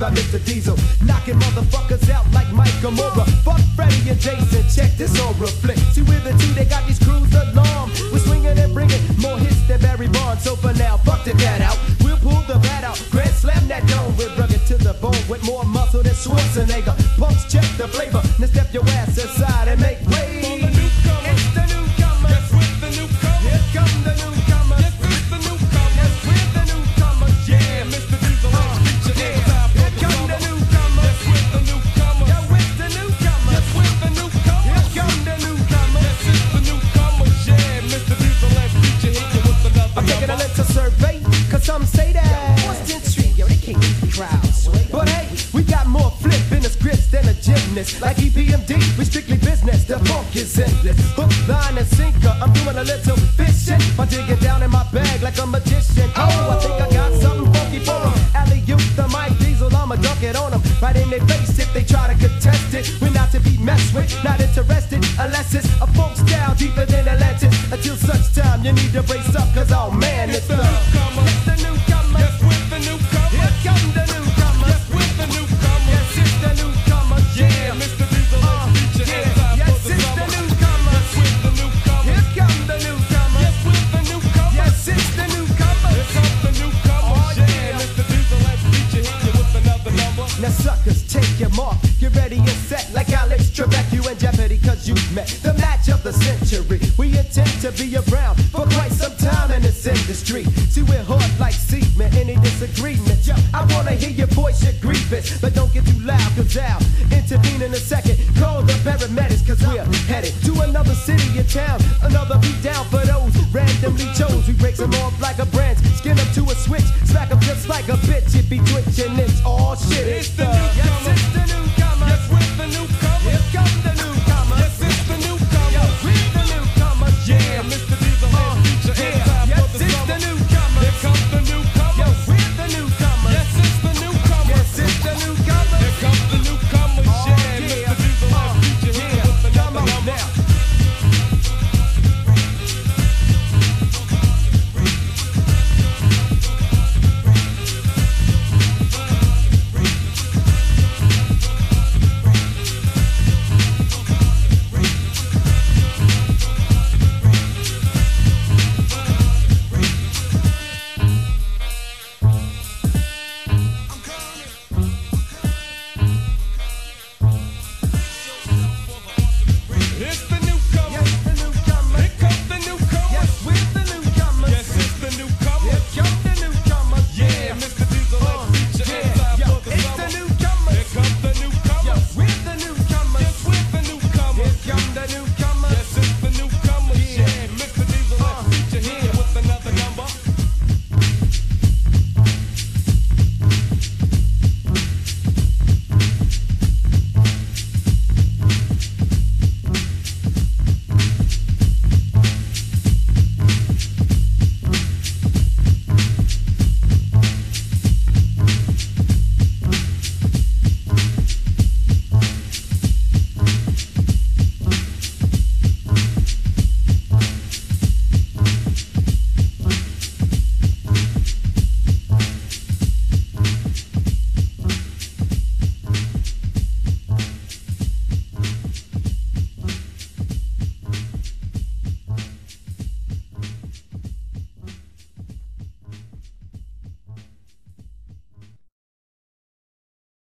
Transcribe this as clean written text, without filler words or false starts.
by Mr. Diesel, knocking motherfuckers out like Mike Amora. Fuck Freddie and Jason, check this aura flick. See with the two, they got these crews alarmed. We're swinging and bringing more hits than Barry Bonds. So for now, fuck the cat out. We'll pull the bat out, grand slam that dome. We're rugged to the bone with more muscle than Schwarzenegger. Punks check the flavor, now step your ass aside and make way. For the newcomer, it's the newcomer. Yes, with the newcomer. Here come the newcomer. Yes, with the newcomer. Yes, with the newcomer. Yeah, Mr. Diesel, yeah. Here come the newcomer. Yes, with the newcomer. Yeah, with the newcomer. Yes, with the newcomer. Here come the newcomer. Yes, it's the newcomer. Yeah, Mr. Diesel, let's feature hit you with another. I'm taking a little survey, cause some say that Austin Street, yo, they can't beat the crowds. But hey, we got more flip in the scripts than a gymnast. Like EPMD, we strictly business, the funk is endless. Hook, line, and sinker, I'm doing a little fishing. I'm digging down in my bag like a magician. Oh, I think I got something funky for them. Alley-oop, the Mike Diesel, I'ma dunk it on them. Right in their face if they try to contest it. We're not to be messed with, not interested, unless it's a folk style deeper than Atlantis. Until such time, you need to brace up, cause oh man, it's the newcomer. It's the newcomer. Yes, with the newcomer. Here come the newcomer. Yes, with the newcomer. Yes, it's the newcomer. Yeah, Mr. Diesel, let's reach your hands out Yes, for the it's summer. the newcomer. Yes, with the newcomer. Here come the newcomer. Yes, with the newcomer. Yes, it's the newcomer. Here comes the newcomer. Oh, Yeah, Mr. Diesel, let's reach your hit you with another number. Now suckers, take your mark. Get ready and set like Alex Trebek. You in jeopardy cause you've met the match of the century. We intend to be around for quite some time in this industry. See, we're hard like cement. Any disagreement? Yo, I wanna hear your voice, your grievance. But don't get too loud cause I'll intervene in a second. Call the paramedics cause we're headed to another city or town. Another beat down for those randomly chose. We break them off like a branch. Skin them to a switch. Smack them just like a bitch. If he twitching, it's all shit. It's the